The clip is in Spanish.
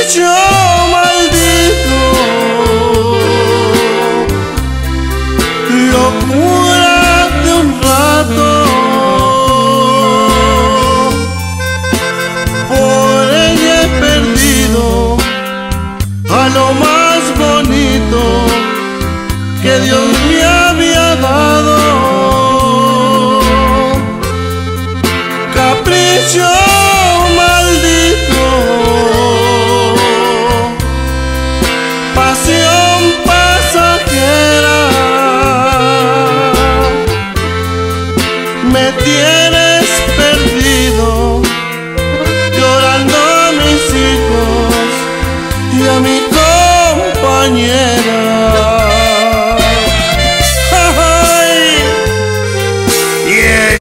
capricho maldito, locura de un rato. Por ella he perdido a lo más bonito que Dios me había dado. Capricho maldito, pasión pasajera, me tienes perdido, llorando a mis hijos y a mi compañera.